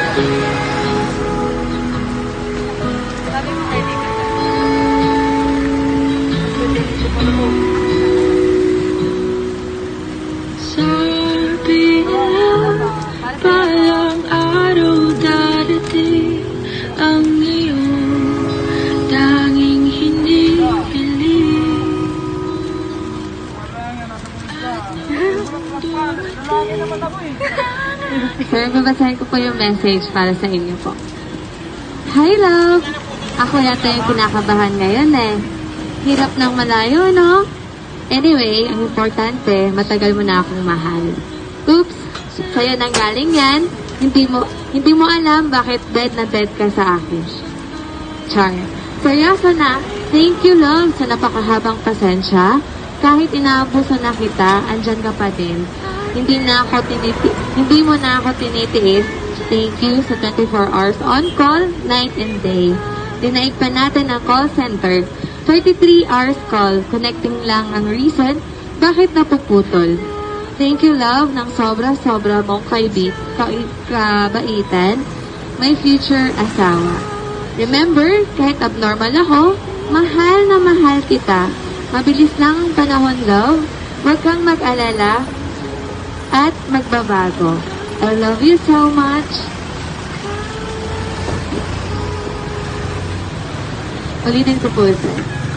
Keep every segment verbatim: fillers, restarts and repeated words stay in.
Sabi mo ready ka na. Pwede dito pa mo. Sabi nila palang araw darating ang iyong tanging hindi piling. Sir, babasahin ko po yung message para sa inyo po. Hi, love! Ako yata yung kinakabahan ngayon eh. Hirap ng malayo, no? Anyway, ang importante, matagal mo na akong mahal. Oops! Sa'yo nang galing yan. Hindi mo, hindi mo alam bakit dead na dead ka sa akin. Char. Seryoso na. Thank you, love, sa napakahabang pasensya. Kahit inaabuso na kita, andyan ka pa din. Hindi na ako tiniti hindi mo na ako tinitiis. Thank you sa twenty-four hours on call, night and day. Dinaig pa natin ang call center. thirty-three hours call, connecting lang ang reason bakit napuputol. Thank you, love, ng sobra-sobra mong kaibit, kabaitan, my future asawa. Remember, kahit abnormal ako, mahal na mahal kita. Mabilis lang ang panahon, love. Huwag kang mag-alala at magbabago. I love you so much. Ulitin ko po ito.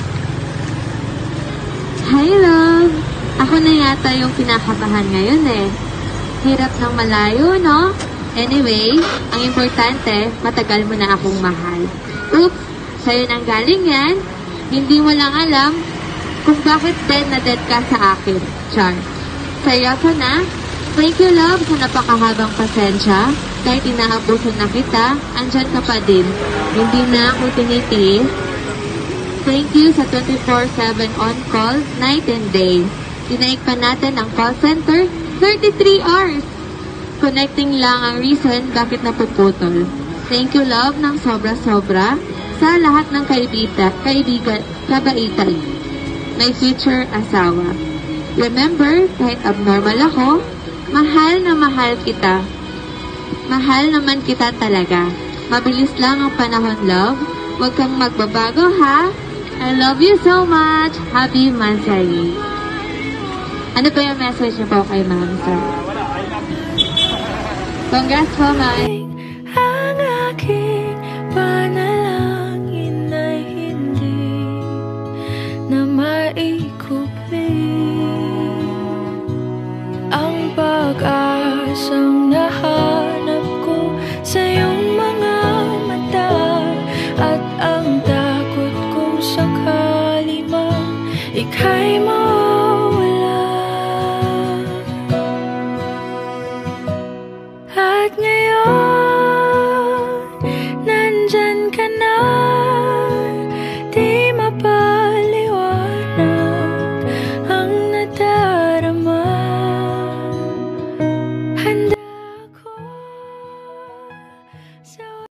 Hi, love. Ako na yata yung kinakabahan ngayon eh. Hirap ng malayo, no? Anyway, ang importante, matagal mo na akong mahal. Oops, sa'yo nang galing yan. Hindi mo lang alam kung bakit dead na dead ka sa akin. Char. Seryoso na? Thank you, love, sa napakahabang pasensya. Kahit inaabuso na kita, andyan ka pa din. Hindi na ako tinitiis. Thank you sa twenty-four seven on call, night and day. Dinaig pa natin ang call center, thirty-three hours. Connecting lang ang reason bakit napuputol. Thank you, love, ng sobra-sobra sa lahat ng kaibigan, kaibigan, kabaitan. My future asawa. Remember, kahit abnormal ako, mahal na mahal kita. Mahal naman kita talaga. Mabilis lang ang panahon, love. Huwag kang magbabago, ha? I love you so much. Happy Mansari. Ano pa yung message niyo po kay ma'am, sir? Congrats po, ma'am. Ang aking panalangin ay hindi na maikupin ang pag-asang